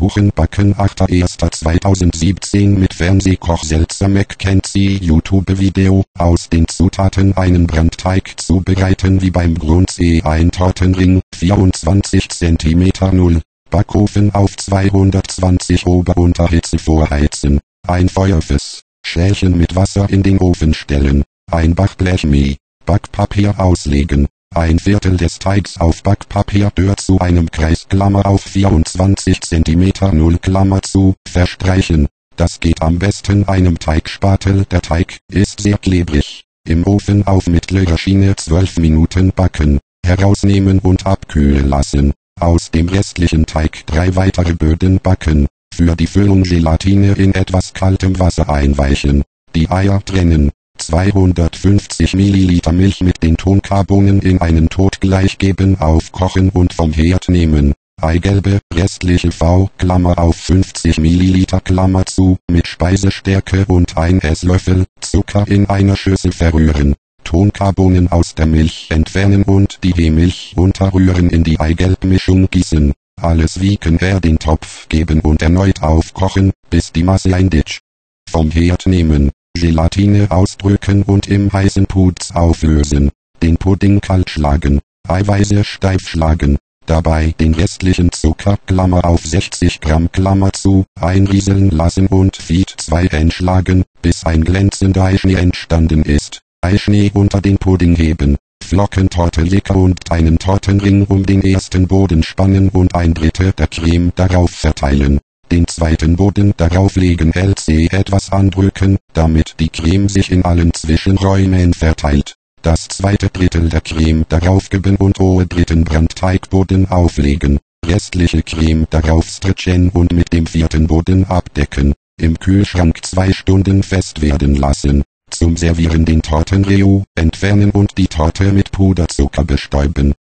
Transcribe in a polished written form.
Kuchen backen 8.1.2017 mit Fernsehkoch Selzer Mackenzie YouTube-Video. Aus den Zutaten einen Brandteig zubereiten wie beim Grundsee. Ein Tortenring, 24 cm 0. Backofen auf 220 Ober-Unterhitze vorheizen. Ein Feuerfass. Schälchen mit Wasser in den Ofen stellen. Ein Backblech Mehl. Backpapier auslegen. Ein Viertel des Teigs auf Backpapier zu einem Kreis Klammer auf 24 cm 0 Klammer zu verstreichen. Das geht am besten einem Teigspatel. Der Teig ist sehr klebrig. Im Ofen auf mittlerer Schiene 12 Minuten backen. Herausnehmen und abkühlen lassen. Aus dem restlichen Teig 3 weitere Böden backen. Für die Füllung Gelatine in etwas kaltem Wasser einweichen. Die Eier trennen. 250 ml Milch mit den Tonkabohnen in einen Tod gleich geben, aufkochen und vom Herd nehmen. Eigelbe, restliche V, Klammer auf 50 ml Klammer zu, mit Speisestärke und 1 Esslöffel Zucker in einer Schüssel verrühren. Tonkabohnen aus der Milch entfernen und die Milch unterrühren, in die Eigelbmischung gießen. Alles wiegen, den Topf geben und erneut aufkochen, bis die Masse einditscht. Vom Herd nehmen, Gelatine ausdrücken und im heißen Putz auflösen. Den Pudding kalt schlagen, Eiweiße steif schlagen. Dabei den restlichen Zucker, Klammer auf 60 Gramm Klammer zu, einrieseln lassen und Feed 2 einschlagen, bis ein glänzender Eischnee entstanden ist. Eischnee unter den Pudding heben. Flockentorte und einen Tortenring um den ersten Boden spannen und 1/3 der Creme darauf verteilen. Den zweiten Boden darauf legen, etwas andrücken, damit die Creme sich in allen Zwischenräumen verteilt. Das zweite Drittel der Creme darauf geben und dritten Brandteigboden auflegen. Restliche Creme darauf stretchen und mit dem vierten Boden abdecken. Im Kühlschrank 2 Stunden fest werden lassen. Zum Servieren den Tortenreu entfernen und die Torte mit Puderzucker bestäuben.